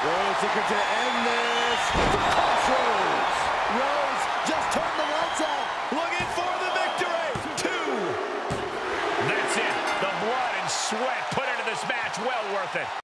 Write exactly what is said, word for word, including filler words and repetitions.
Rhodes looking to end this. Crossroads. Rhodes just turned the lights out. Looking for the victory. Two. That's it. The blood and sweat put into this match. Well worth it.